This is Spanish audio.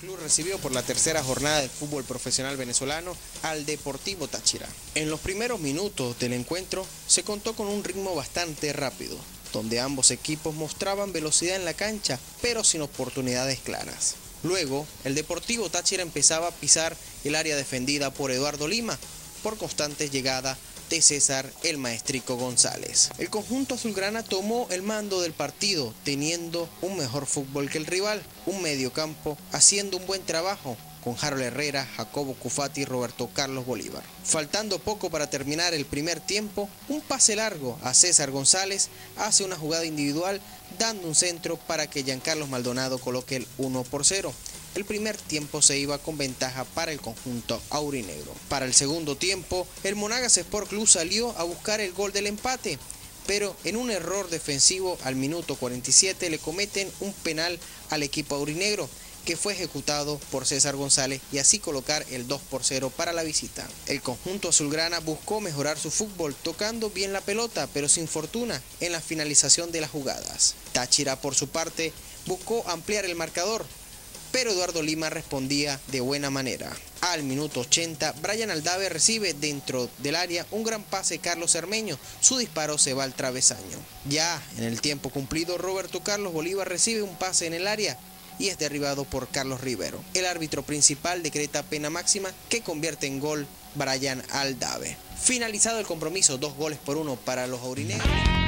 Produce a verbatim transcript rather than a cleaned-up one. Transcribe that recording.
Club recibió por la tercera jornada del fútbol profesional venezolano al Deportivo Táchira. En los primeros minutos del encuentro se contó con un ritmo bastante rápido, donde ambos equipos mostraban velocidad en la cancha, pero sin oportunidades claras. Luego, el Deportivo Táchira empezaba a pisar el área defendida por Eduardo Lima, por constantes llegadas de César el Maestrico González. El conjunto azulgrana tomó el mando del partido, teniendo un mejor fútbol que el rival, un mediocampo haciendo un buen trabajo, con Harold Herrera, Jacobo Cufati y Roberto Carlos Bolívar. Faltando poco para terminar el primer tiempo, un pase largo a César González hace una jugada individual, dando un centro para que Giancarlos Maldonado coloque el uno por cero. El primer tiempo se iba con ventaja para el conjunto aurinegro. Para el segundo tiempo, el Monagas Sport Club salió a buscar el gol del empate, pero en un error defensivo al minuto cuarenta y siete le cometen un penal al equipo aurinegro, que fue ejecutado por César González y así colocar el dos por cero para la visita. El conjunto azulgrana buscó mejorar su fútbol tocando bien la pelota, pero sin fortuna en la finalización de las jugadas. Táchira, por su parte, buscó ampliar el marcador, pero Eduardo Lima respondía de buena manera. Al minuto ochenta, Brian Aldave recibe dentro del área un gran pase de Carlos Cermeño. Su disparo se va al travesaño. Ya en el tiempo cumplido, Roberto Carlos Bolívar recibe un pase en el área y es derribado por Carlos Rivero. El árbitro principal decreta pena máxima que convierte en gol Brian Aldave. Finalizado el compromiso, dos goles por uno para los aurinegros.